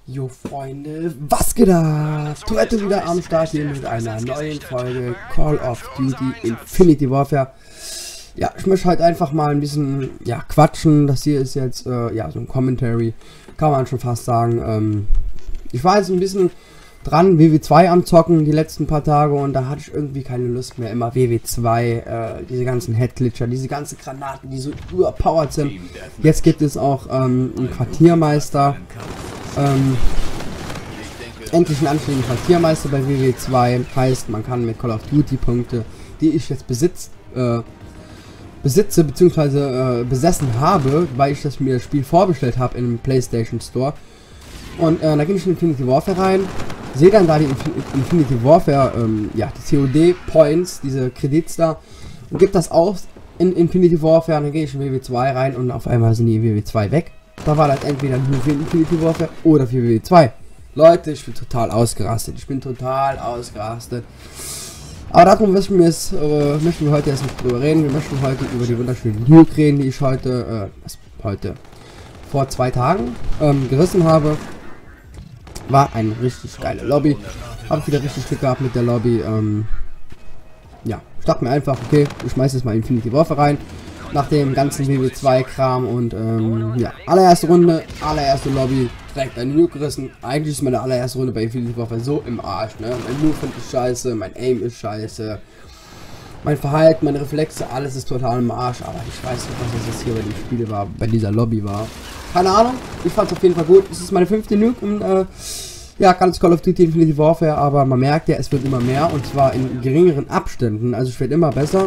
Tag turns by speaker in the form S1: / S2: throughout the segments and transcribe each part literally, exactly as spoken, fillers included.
S1: Jo Freunde, was geht ab? Tourette wieder am Start hier mit einer neuen Folge Call of Duty Infinity Warfare. Ja, ich möchte halt einfach mal ein bisschen, ja, quatschen. Das hier ist jetzt, äh, ja, so ein Commentary, kann man schon fast sagen. Ähm, ich war jetzt ein bisschen dran, W W zwei am Zocken die letzten paar Tage und da hatte ich irgendwie keine Lust mehr. Immer W W zwei, äh, diese ganzen Headglitcher, diese ganzen Granaten, die so überpowered sind. Jetzt gibt es auch ähm, einen Quartiermeister. Ähm, endlich einen anständigen Quartiermeister bei W W zwei. Heißt, man kann mit Call of Duty Punkte, die ich jetzt besitzt, äh, besitze bzw. Äh, besessen habe, weil ich das mir das Spiel vorbestellt habe im PlayStation Store. Und äh, da gehe ich in Infinity Warfare rein, sehe dann da die Infin Infinity Warfare, ähm, ja, die C O D Points, diese Kredits da, und gebe das aus in Infinity Warfare. Dann gehe ich in W W zwei rein und auf einmal sind die in W W zwei weg. Da war das entweder nur für Infinity Warfare oder für W W zwei. Leute, ich bin total ausgerastet. Ich bin total ausgerastet. Aber darum möchten wir, es, äh, möchten wir heute erst nicht drüber reden. Wir möchten heute über die wunderschönen Nuke reden, die ich heute, äh, heute vor zwei Tagen ähm, gerissen habe. War eine richtig geile Lobby. Habe wieder richtig Glück gehabt mit der Lobby. Ähm, ja, ich dachte mir einfach, okay, ich schmeiße jetzt mal Infinity Warfare rein. Nach dem ganzen W W zwei Kram und ähm, ja, allererste Runde, allererste Lobby, direkt eine Nuke gerissen. Eigentlich ist meine allererste Runde bei Infinity Warfare so im Arsch, ne? Mein Move ist scheiße, mein Aim ist scheiße, mein Verhalten, meine Reflexe, alles ist total im Arsch, aber ich weiß nicht, was das jetzt hier bei dem Spiel war, bei dieser Lobby war. Keine Ahnung, ich fand es auf jeden Fall gut. Es ist meine fünfte Nuke und äh, ja, ganz Call of Duty Infinity Warfare, aber man merkt ja, es wird immer mehr und zwar in geringeren Abständen, also ich werde immer besser.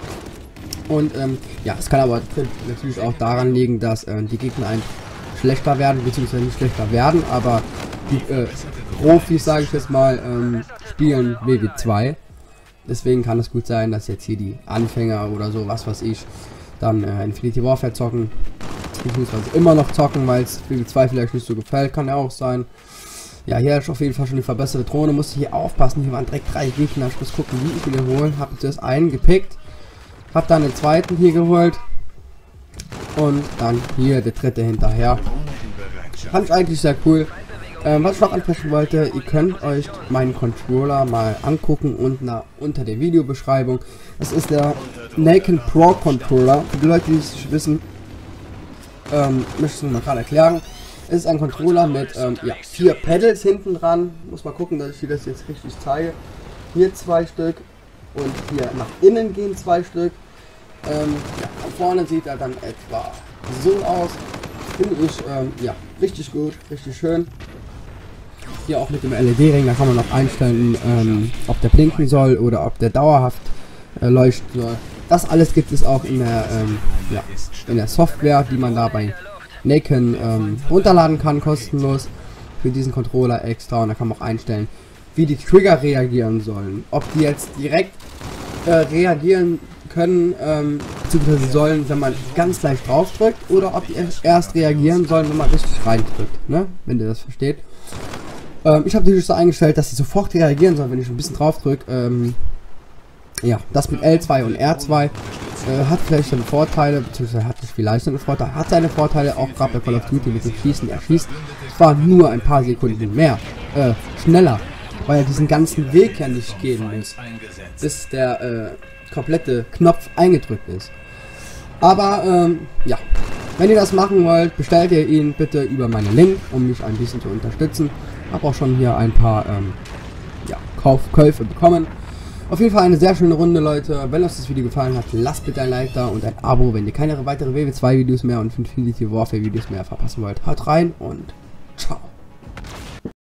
S1: Und ähm, ja, es kann aber natürlich auch daran liegen, dass äh, die Gegner ein schlechter werden, beziehungsweise nicht schlechter werden, aber die äh, Profis, sage ich jetzt mal, ähm, spielen W W zwei. Deswegen kann es gut sein, dass jetzt hier die Anfänger oder so, was weiß ich, dann äh, Infinity Warfare zocken, beziehungsweise immer noch zocken, weil es W W zwei vielleicht nicht so gefällt, kann ja auch sein. Ja, hier ist auf jeden Fall schon die verbesserte Drohne, musste hier aufpassen, hier waren direkt drei Gegner, ich muss gucken, wie ich ihn holen, habe jetzt einen gepickt. Hab dann den zweiten hier geholt und dann hier der dritte hinterher. Fand ich eigentlich sehr cool. Ähm, was ich noch ansprechen wollte, ihr könnt euch meinen Controller mal angucken unten unter der Videobeschreibung. Das ist der Naken Pro Controller. Für die Leute, die es nicht wissen, ähm, möchte ich es mal gerade erklären. Es ist ein Controller mit ähm, ja, vier Pedals hinten dran. Muss mal gucken, dass ich dir das jetzt richtig zeige. Hier zwei Stück und hier nach innen gehen zwei Stück. Ähm, ja, von vorne sieht er dann etwa so aus. Finde ich ähm, ja, richtig gut, richtig schön. Hier auch mit dem L E D-Ring, da kann man noch einstellen, ähm, ob der blinken soll oder ob der dauerhaft äh, leuchten soll. Das alles gibt es auch in der, ähm, ja, in der Software, die man da bei Naken ähm, runterladen kann, kostenlos für diesen Controller extra. Und da kann man auch einstellen, wie die Trigger reagieren sollen. Ob die jetzt direkt äh, reagieren können, ähm, beziehungsweise sollen, wenn man ganz leicht drauf drückt, oder ob die erst reagieren sollen, wenn man richtig reindrückt, ne? Wenn ihr das versteht. Ähm, ich habe natürlich so eingestellt, dass sie sofort reagieren sollen, wenn ich ein bisschen drauf drücke. Ähm, ja, das mit L zwei und R zwei äh, hat vielleicht seine Vorteile, beziehungsweise hat nicht vielleicht seine Vorteile, hat seine Vorteile, auch gerade bei Call of Duty mit dem Schießen. Er schießt zwar nur ein paar Sekunden mehr, äh, schneller, weil er diesen ganzen Weg ja nicht gehen muss, bis der, äh, komplette Knopf eingedrückt ist. Aber ähm, ja, wenn ihr das machen wollt, bestellt ihr ihn bitte über meinen Link, um mich ein bisschen zu unterstützen. Habe auch schon hier ein paar ähm, ja, Kaufkäufe bekommen. Auf jeden Fall eine sehr schöne Runde, Leute. Wenn euch das Video gefallen hat, lasst bitte ein Like da und ein Abo, wenn ihr keine weitere W W zwei Videos mehr und Infinity Warfare Videos mehr verpassen wollt. Haut rein und ciao.